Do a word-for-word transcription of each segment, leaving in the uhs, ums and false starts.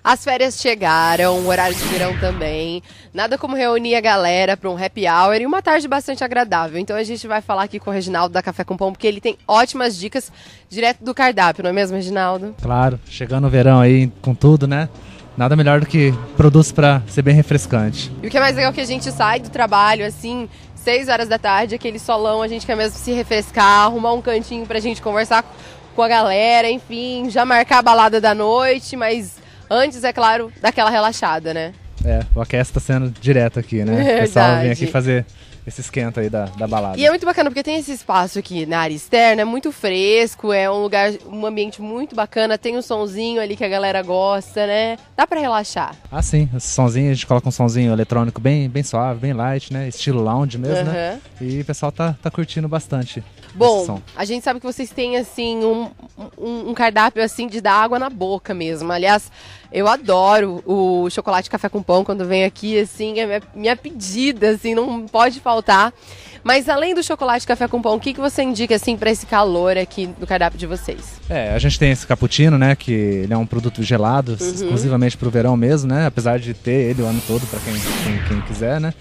As férias chegaram, o horário de verão também. Nada como reunir a galera para um happy hour e uma tarde bastante agradável. Então a gente vai falar aqui com o Reginaldo da Café com Pão, porque ele tem ótimas dicas direto do cardápio, não é mesmo, Reginaldo? Claro, chegando o verão aí com tudo, né? Nada melhor do que produtos para ser bem refrescante. E o que é mais legal é que a gente sai do trabalho, assim, seis horas da tarde, aquele solão, a gente quer mesmo se refrescar, arrumar um cantinho pra gente conversar com a galera, enfim, já marcar a balada da noite, mas antes, é claro, daquela relaxada, né? É, o aquece tá sendo direto aqui, né? Verdade. O pessoal vem aqui fazer esse esquenta aí da, da balada. E é muito bacana porque tem esse espaço aqui na área externa, é muito fresco, é um lugar, um ambiente muito bacana, tem um sonzinho ali que a galera gosta, né? Dá pra relaxar. Ah, sim, esse sonzinho, a gente coloca um sonzinho eletrônico bem, bem suave, bem light, né? Estilo lounge mesmo, Uhum. né? E o pessoal tá, tá curtindo bastante. Bom, a gente sabe que vocês têm, assim, um, um, um cardápio, assim, de dar água na boca mesmo. Aliás, eu adoro o chocolate café com pão quando vem aqui, assim, é minha, minha pedida, assim, não pode faltar. Mas além do chocolate café com pão, o que, que você indica, assim, para esse calor aqui no cardápio de vocês? É, a gente tem esse cappuccino, né, que ele é um produto gelado, Uhum. exclusivamente pro verão mesmo, né, apesar de ter ele o ano todo para quem, quem, quem quiser, né.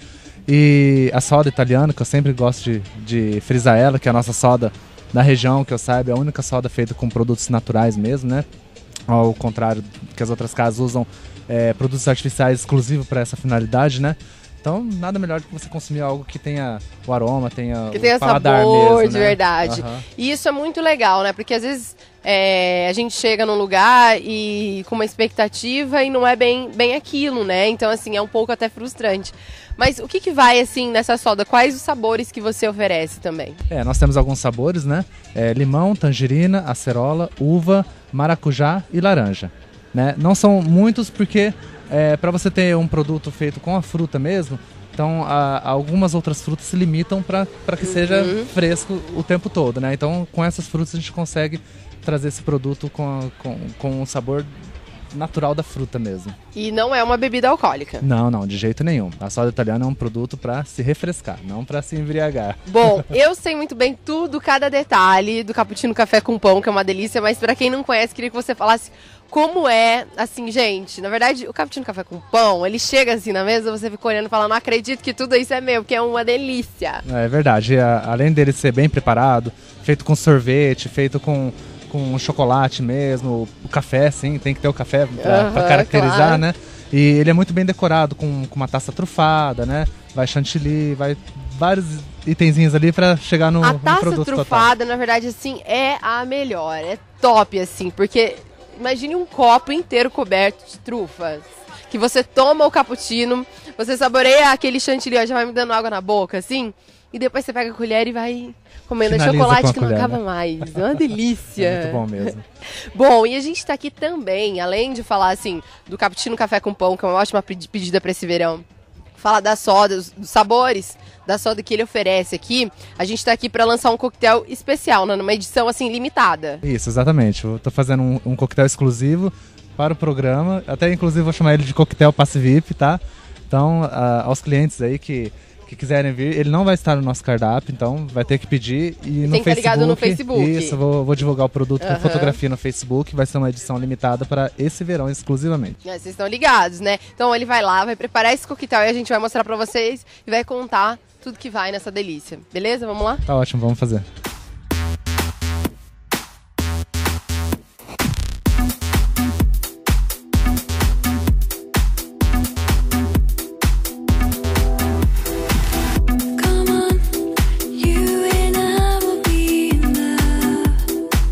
E a soda italiana, que eu sempre gosto de, de frisar ela, que é a nossa soda da região, que eu saiba, é a única soda feita com produtos naturais mesmo, né? Ao contrário que as outras casas usam é, produtos artificiais exclusivos para essa finalidade, né? Então, nada melhor do que você consumir algo que tenha o aroma, tenha Que o tenha paladar sabor, mesmo, de né? verdade. Uhum. E isso é muito legal, né? Porque às vezes é, a gente chega num lugar e com uma expectativa e não é bem, bem aquilo, né? Então, assim, é um pouco até frustrante. Mas o que que vai, assim, nessa soda? Quais os sabores que você oferece também? É, nós temos alguns sabores, né? É, limão, tangerina, acerola, uva, maracujá e laranja, né? Não são muitos porque é, para você ter um produto feito com a fruta mesmo, então a, algumas outras frutas se limitam para que Uhum. seja fresco o tempo todo, né? Então com essas frutas a gente consegue trazer esse produto com, com, com um sabor natural da fruta mesmo. E não é uma bebida alcoólica. Não, não, de jeito nenhum. A soda italiana é um produto para se refrescar, não para se embriagar. Bom, eu sei muito bem tudo, cada detalhe do cappuccino café com pão, que é uma delícia, mas pra quem não conhece, queria que você falasse como é, assim, gente, na verdade, o cappuccino café com pão, ele chega assim na mesa, você fica olhando e fala, não acredito que tudo isso é meu, porque é uma delícia. É verdade, a, além dele ser bem preparado, feito com sorvete, feito com, com chocolate mesmo, o café, sim, tem que ter o café para Uhum, caracterizar, claro. né? E ele é muito bem decorado, com, com uma taça trufada, né? Vai chantilly, vai vários itenzinhos ali para chegar no, A no taça produto trufada, na verdade, assim, é a melhor, é top, assim, porque imagine um copo inteiro coberto de trufas, que você toma o cappuccino, você saboreia aquele chantilly, ó, já vai me dando água na boca, assim, e depois você pega a colher e vai comendo Finaliza chocolate com a que colher, não acaba né? mais. É uma delícia. É muito bom mesmo. Bom, e a gente tá aqui também, além de falar, assim, do cappuccino café com pão, que é uma ótima pedi- pedida para esse verão, falar das sodas, dos sabores da soda que ele oferece aqui, a gente tá aqui para lançar um coquetel especial, né, numa edição, assim, limitada. Isso, exatamente. Eu tô fazendo um, um coquetel exclusivo para o programa. Até, inclusive, vou chamar ele de coquetel Passe V I P, tá? Então, a, aos clientes aí que, que quiserem vir, ele não vai estar no nosso cardápio, então vai ter que pedir. E no Tem que estar Facebook, ligado no Facebook. Isso, vou, vou divulgar o produto Aham. com fotografia no Facebook. Vai ser uma edição limitada para esse verão exclusivamente. É, vocês estão ligados, né? Então ele vai lá, vai preparar esse coquetel e a gente vai mostrar pra vocês e vai contar tudo que vai nessa delícia. Beleza? Vamos lá? Tá ótimo, vamos fazer. Come on, you and I will be in love.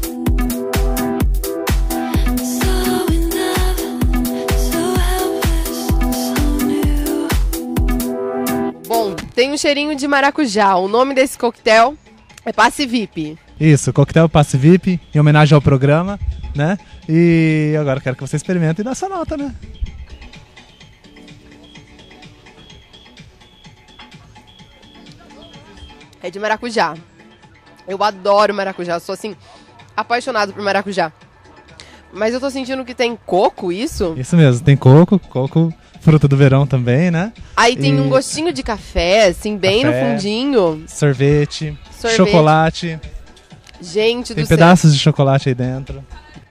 So in love, so helpless, so new. Bom, tem um cheirinho de maracujá. O nome desse coquetel é Passe V I P. Isso, coquetel Passe V I P, em homenagem ao programa, né? E agora eu quero que você experimente e dê sua nota, né? É de maracujá. Eu adoro maracujá, eu sou assim, apaixonado por maracujá. Mas eu tô sentindo que tem coco, isso? Isso mesmo, tem coco, coco, fruta do verão também, né? Aí tem E- um gostinho de café, assim, bem Café. no fundinho. Sorvete, Sorvete. chocolate, Gente tem do céu. pedaços de chocolate aí dentro. É muito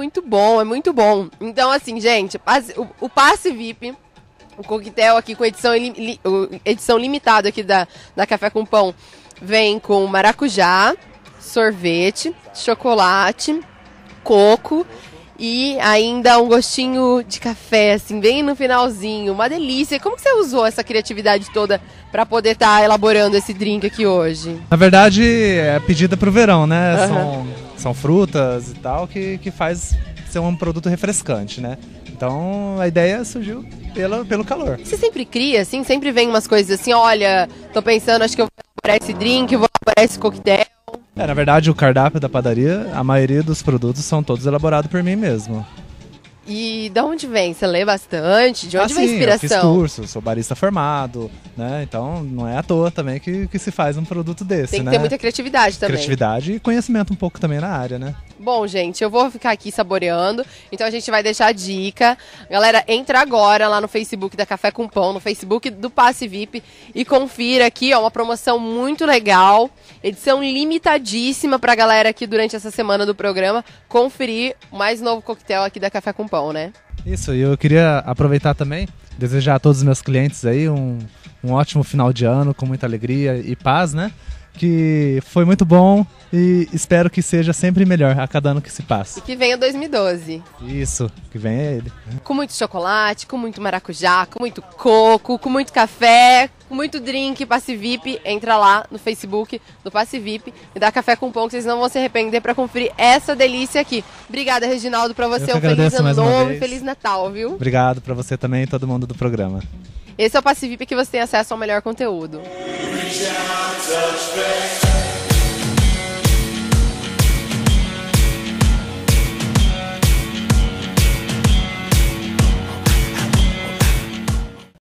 muito bom, é muito bom. Então, assim, gente, o, o passe V I P, o coquetel aqui com edição, li, edição limitada aqui da, da Café com Pão, vem com maracujá, sorvete, chocolate, coco e ainda um gostinho de café, assim, bem no finalzinho. Uma delícia. Como que você usou essa criatividade toda para poder estar tá elaborando esse drink aqui hoje? Na verdade, é pedida pro verão, né? Uhum. São, são frutas e tal que, que faz ser um produto refrescante, né? Então a ideia surgiu pelo, pelo calor. Você sempre cria, assim? Sempre vem umas coisas assim, olha, tô pensando, acho que eu vou elaborar esse drink, vou elaborar esse coquetel. É, na verdade, o cardápio da padaria, a maioria dos produtos são todos elaborados por mim mesmo. E de onde vem? Você lê bastante? De onde ah, vem a sim, inspiração? eu fiz curso, sou barista formado, né? Então não é à toa também que, que se faz um produto desse, Tem que né? ter muita criatividade também. Criatividade e conhecimento um pouco também na área, né? Bom, gente, eu vou ficar aqui saboreando, então a gente vai deixar a dica. Galera, entra agora lá no Facebook da Café com Pão, no Facebook do Passe V I P e confira aqui, ó, uma promoção muito legal, edição limitadíssima pra galera aqui durante essa semana do programa conferir o mais novo coquetel aqui da Café com Pão, né? Isso, e eu queria aproveitar também, desejar a todos os meus clientes aí um, um ótimo final de ano, com muita alegria e paz, né? Que foi muito bom e espero que seja sempre melhor a cada ano que se passa. E que venha dois mil e doze. Isso, que venha ele. Com muito chocolate, com muito maracujá, com muito coco, com muito café, com muito drink, Passe V I P. Entra lá no Facebook do Passe V I P e dá Café com Pão, que vocês não vão se arrepender para conferir essa delícia aqui. Obrigada, Reginaldo, para você. Eu Um que feliz agradeço ano mais uma novo e vez. feliz Natal, viu? Obrigado pra você também e todo mundo do programa. Esse é o Passe V I P, que você tem acesso ao melhor conteúdo. Reach out, touch base.